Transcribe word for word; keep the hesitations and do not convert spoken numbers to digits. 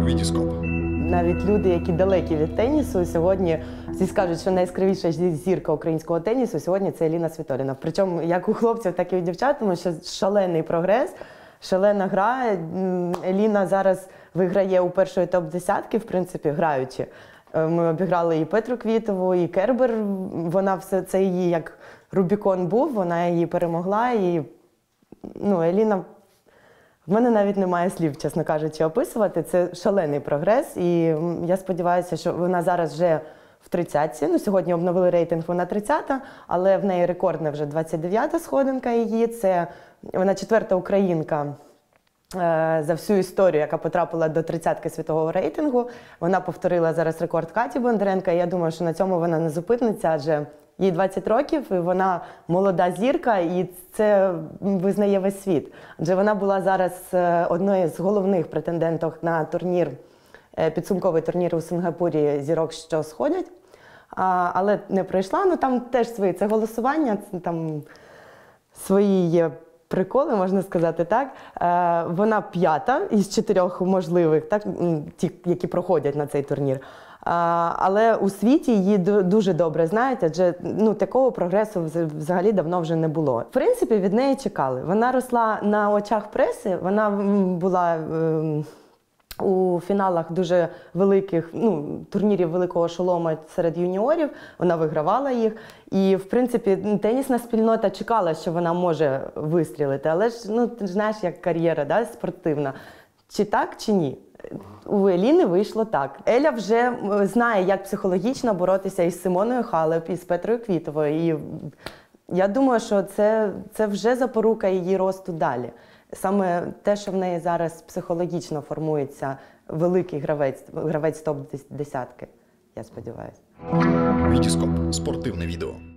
Вітіскоп. Навіть люди, які далекі від тенісу, сьогодні всі скажуть, що найяскравіша зірка українського тенісу сьогодні це Еліна Світоліна. Причому як у хлопців, так і у дівчат, тому що шалений прогрес, шалена гра. Еліна зараз виграє у першої топ-десятки, в принципі, граючи. Ми обіграли і Петру Квітову, і Кербер. Вона все це її як Рубікон був, вона її перемогла. І ну, Еліна, в мене навіть немає слів, чесно кажучи, описувати. Це шалений прогрес. І я сподіваюся, що вона зараз вже в тридцятці. Ну, сьогодні обновили рейтинг, вона тридцята, але в неї рекордна вже двадцять дев'ята сходинка її. Це вона четверта українка за всю історію, яка потрапила до тридцятки світового рейтингу. Вона повторила зараз рекорд Каті Бондаренко. Я думаю, що на цьому вона не зупиниться, адже їй двадцять років, і вона молода зірка, і це визнає весь світ. Адже вона була зараз одною з головних претенденток на турнір, підсумковий турнір у Сингапурі «Зірок, що сходять», але не пройшла. Ну там теж свої, це голосування, там свої є приколи, можна сказати так. Вона п'ята із чотирьох можливих, так, ті, які проходять на цей турнір. Але у світі її дуже добре знають, адже ну, такого прогресу взагалі давно вже не було. В принципі, від неї чекали. Вона росла на очах преси, вона була у фіналах дуже великих ну, турнірів великого шолома серед юніорів, вона вигравала їх. І, в принципі, тенісна спільнота чекала, що вона може вистрілити. Але ж, ну, ти знаєш, як кар'єра, да, спортивна. Чи так, чи ні? У Еліни вийшло так. Еля вже знає, як психологічно боротися із Симоною Халеп, із Петрою Квітовою. І я думаю, що це, це вже запорука її росту далі. Саме те, що в неї зараз психологічно формується великий гравець, гравець топ-десятки, я сподіваюся. Вітіскоп. Спортивне відео.